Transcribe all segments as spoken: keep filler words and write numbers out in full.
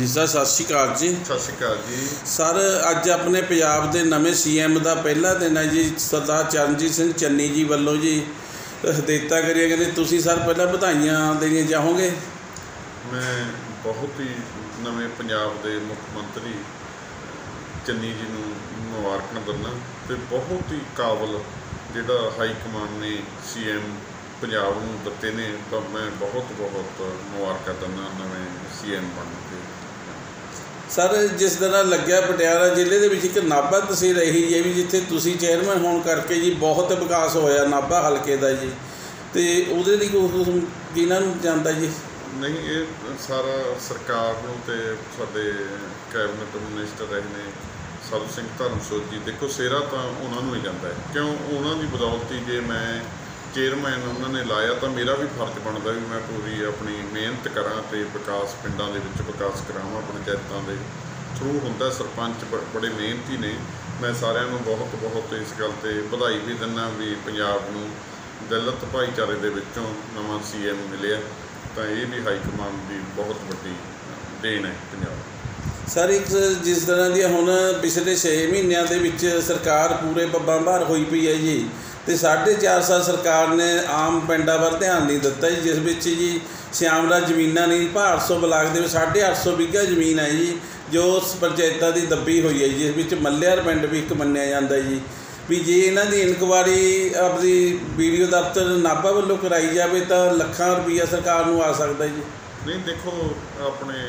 Sir सत श्री अकाल जी। सत श्री अकाल जी सर, अज अपने पंजाब के नवे सी एम का पहला दिन है जी। सरदार चरणजीत सिंह चन्नी जी वालों जी हदायतां करिया, कहते तुसीं सर पहला बधाइयां देनियां चाहोगे? मैं बहुत ही नवे पंजाब के मुख्यमंत्री चन्नी जी नूं मुबारक दिंदा ते बहुत ही काबल जिहड़ा हाई कमान ने सी एम पंजाब नूं दित्ते ने, तो मैं बहुत बहुत मुबारक दिंदा नवे सी एम बनने के। सर, जिस तरह लग्या पटियाला जिले के एक नाभा तहसील रही है भी जिथे तुसीं चेयरमैन होने करके जी बहुत विकास होया नाभा हल्के का जी, तो उहदे लई कुछ किहनां नूं चाहुंदा जी? नहीं, ये सारा सरकार नूं ते साडे कैबिनेट मिनिस्टर रहे ने सरब सिंह धर्मसोत जी, देखो सेहरा तो उन्होंने ही जाता है, क्यों उन्होंने बदौलती जे मैं चेयरमैन उन्होंने लाया तो मेरा भी फर्ज बनता भी मैं पूरी अपनी मेहनत करा तो विकास पिंडों के विच विकास करावां। पंचायतों के थ्रू होंदा, सरपंच बड़े मेहनती ने। मैं सारिਆਂ बहुत बहुत इस गल ते बधाई भी दिंदा भी पंजाब नूं दलित भाईचारे दे विचों नवां सी एम मिलिया, तो ये भी हाई कमान की बहुत वड्डी देन है पंजाब। सर, एक जिस तरह दी हुण पिछले छे महीनों के विच सरकार पूरे बब्बां भार होई पई है जी, तो साढ़े चार साल सरकार ने आम पिंडों पर ध्यान नहीं दिता जी, जिस विच जी श्यामला जमीनां नहीं भारसो ब्लाक के साढ़े अठ सौ बीघा जमीन है जी जो पंचायतों की दबी हुई है, जिस विच मल्लियार पिंड भी एक मन्निया जाता है जी। भी जे इन्हां दी इनकुआरी अपनी वीडियो दफ्तर नाभा वालों कराई जाए तो लखां रुपया सरकार नूं आ सकता जी। नहीं, देखो अपने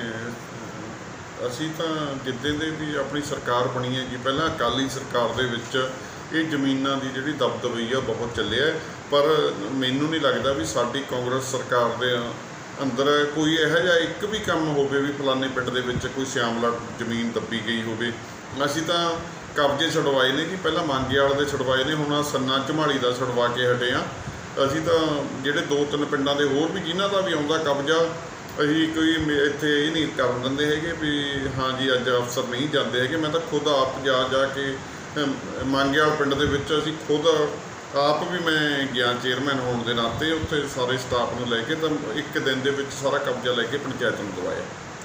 असी तो जिद्दे दे भी अपनी सरकार बनी है जी, पहला अकाली सरकार दे विच ये जमीनां की जिहड़ी दबदबई है बहुत चलिया, पर मैनू नहीं लगता भी साडी कांग्रेस सरकार दे अंदर कोई इहो जिहा एक भी काम होवे भी फलाने पिंड दे विच कोई श्यामला जमीन दबी गई होवे। असीं तां कब्जे छुड़वाए ने जी, पहला मांगेवाल दे छुड़वाए ने, हुण सन्ना झमाड़ी दा छुड़वा के हटे आ। असीं तां जिहड़े दो तीन पिंडां दे होर भी जिन्हां दा भी आउंदा कब्जा असीं कोई इत्थे ये नहीं करन दिंदे हैगे भी हाँ जी अज अफसर नहीं जाते हैगे। मैं तो खुद आप जा जा के मांगेवाल पिंड दे विच असीं खुद आप भी मैं गया चेयरमैन होने के नाते उत्थे सारे स्टाफ नूं लैके तो एक दिन दे विच सारा कब्जा लैके पंचायत नूं दवाया।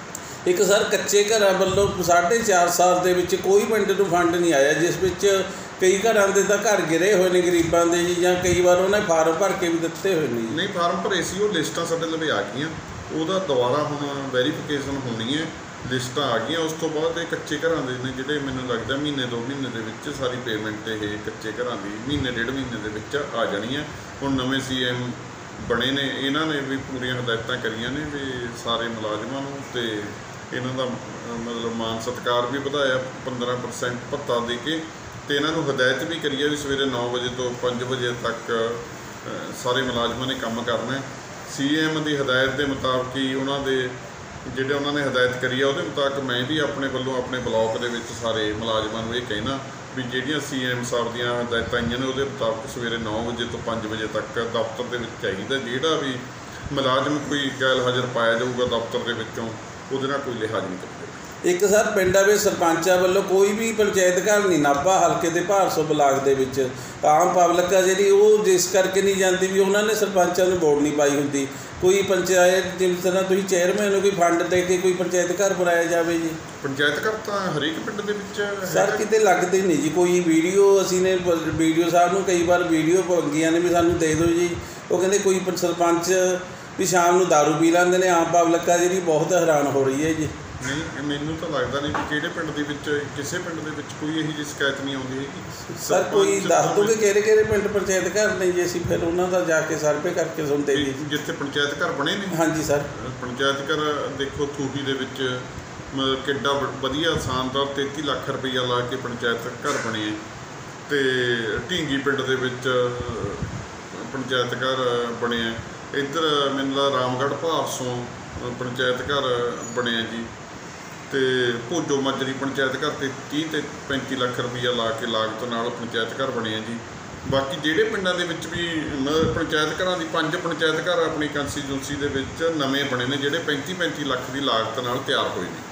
एक सर कच्चे घर वालों साढ़े चार साल के विच कोई पिंड नूं फंड नहीं आया, जिस विच कई घरां दे तां घर गिरे हुए ने गरीबां दे जी, जां कई बार उन्हें फार्म भर के भी दिते हुए ने। नहीं, फार्म भरे सी, वो लिस्टां साडे लवे आ गईयां, ਉਹਦਾ ਦੁਬਾਰਾ ਹੁਣ ਵੈਰੀਫਿਕੇਸ਼ਨ ਹੋਣੀ ਹੈ, ਲਿਸਟਾਂ ਆ ਗਈਆਂ। ਉਸ ਤੋਂ ਬਾਅਦ ਇਹ ਕੱਚੇ ਘਰਾਂ ਦੇ ਨੇ ਜਿਹੜੇ ਮੈਨੂੰ ਲੱਗਦਾ ਮਹੀਨੇ ਦੋ ਮਹੀਨੇ ਦੇ ਵਿੱਚ ਸਾਰੀ ਪੇਮੈਂਟ ਇਹ ਕੱਚੇ ਘਰਾਂ ਦੀ ਮਹੀਨੇ ਡੇਢ ਮਹੀਨੇ ਦੇ ਵਿੱਚ ਆ ਜਾਣੀ ਹੈ। ਹੁਣ ਨਵੇਂ ਸੀ ਐਮ ਬਣੇ ਨੇ, ਇਹਨਾਂ ਨੇ ਵੀ ਪੂਰੀਆਂ ਹਦਾਇਤਾਂ ਕਰੀਆਂ ਨੇ ਵੀ ਸਾਰੇ ਮੁਲਾਜ਼ਮਾਂ ਨੂੰ ਤੇ ਇਹਨਾਂ ਦਾ ਮਤਲਬ ਮਾਨ ਸਤਿਕਾਰ ਵੀ ਵਧਾਇਆ ਪੰਦਰਾਂ ਪਰਸੈਂਟ ਭੱਤਾ ਦੇ ਕੇ, ਤੇ ਇਹਨਾਂ ਨੂੰ ਹਦਾਇਤ ਵੀ ਕਰੀ ਹੈ ਵੀ ਸਵੇਰੇ ਨੌ ਵਜੇ ਤੋਂ ਪੰਜ ਵਜੇ ਤੱਕ ਸਾਰੇ ਮੁਲਾਜ਼ਮਾਂ ਨੇ ਕੰਮ ਕਰਨਾ। सी एम की हदायत के मुताबिक ही उन्होंने जिहड़े उन्होंने हदायत करी है, वो मुताबिक मैं भी अपने वालों अपने ब्लॉक के सारे मुलाजमान ये कहना भी जिहड़ियां सी एम साहब दीयां हदायतां आईयां ने वो मुताबिक सवेरे नौ बजे तो पाँच बजे तक दफ्तर के चाहिए। जिहड़ा भी मुलाजम कोई गैर हाजिर पाया जाऊगा दफ्तर के विचों उहदे नाल कोई लिहाज नहीं करेगा। एक सर पिंडा में सरपंचा वालों कोई भी पंचायत घर नहीं नाभा हल्के के भारसो ब्लाक के विच आम पब्लिक आ जी वो जिस करके नहीं जाती भी उन्होंने सरपंचा नूं वोट नहीं पाई होंदी। कोई पंचायत जिस तरह तुसीं चेयरमैन कोई फंड दे के कोई पंचायत घर बनाया जाए जी? पंचायत घर तो हरेक पिंड दे विच सर किते लगते नहीं जी। कोई वीडियो असीं ने वीडियो साहब नूं कई बार वीडियो मंगियां ने भी सानूं दे दो जी, वो कहंदे कोई सरपंच भी शाम नूं दारू पी लैंदे ने, आम पब्लिक आ जी बहुत हैरान हो रही है जी। नहीं, मैनू तो लगता नहीं भी किहड़े पिंड दे विच किसी पिंड दे विच कोई यही जी शिकायत नहीं आउंदी हैगी। सर कोई दस दो कि किहड़े किहड़े पिंड पंचायत घर नहीं जी, असीं फिर उन्हां दा जाके सर्वे करके सुनते जी जिथे पंचायत घर बने ने। हाँ जी सर, पंचायत घर देखो थूही दे विच मतलब किड्डा वधिया शानदार तैंती लाख रुपया ला के पंचायत घर बने, ते ढींगी पिंड दे विच पंचायत घर बने। इधर मैनूं लगदा रामगढ़ भारसों पंचायत घर बने जी, तो भोजो माजरी पंचायत घर ते तीह ते पैंती लाख रुपया ला के लागत नाल पंचायत घर बने जी। बाकी जिहड़े पिंडां दे विच भी पंचायत घरां दी पंज पंचायत घर अपनी कंस्टीट्यूंसी दे विच नवें बने ने जिहड़े पैंती पैंती लाख की लागत नाल तैयार होए ने।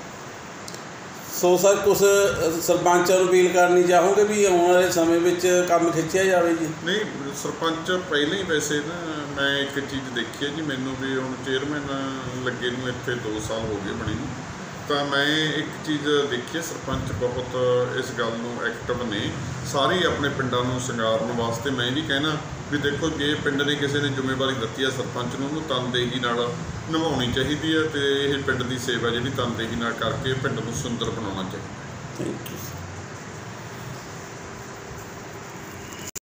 सो सर कुछ सरपंचां नूं अपील करनी चाहोगे भी आने वाले समय में काम खिंचिया जाए जी? नहीं, सरपंच पहले ही वैसे ना मैं एक चीज़ देखी है जी, मैनू भी हुण चेयरमैन लगे नूं इत्थे दो साल हो गए बने, तो ਤਾਂ ਮੈਂ ਇੱਕ ਚੀਜ਼ ਦੇਖੀ ਹੈ, ਸਰਪੰਚ ਬਹੁਤ ਇਸ ਗੱਲ ਨੂੰ ਐਕਟਿਵ ਨੇ, ਸਾਰੇ ਹੀ ਆਪਣੇ ਪਿੰਡਾਂ ਨੂੰ ਸ਼ਿੰਗਾਰਨ ਵਾਸਤੇ। ਮੈਂ ਵੀ ਕਹਿਣਾ ਵੀ ਦੇਖੋ, ਜੇ ਪਿੰਡ ਨੇ ਕਿਸੇ ਨੇ ਜ਼ਿੰਮੇਵਾਰੀ ਦਿੱਤੀ ਹੈ ਸਰਪੰਚ ਨੂੰ, ਉਹਨੂੰ ਤਨਦੇਹੀ ਨਾਲ ਨਿਭਾਉਣੀ ਚਾਹੀਦੀ ਹੈ, ਅਤੇ ਇਹ ਪਿੰਡ ਦੀ ਸੇਵਾ ਜਿਹੜੀ ਤਨਦੇਹੀ ਨਾਲ ਕਰਕੇ ਪਿੰਡ ਨੂੰ ਸੁੰਦਰ ਬਣਾਉਣਾ ਚਾਹੀਦਾ। Thank you.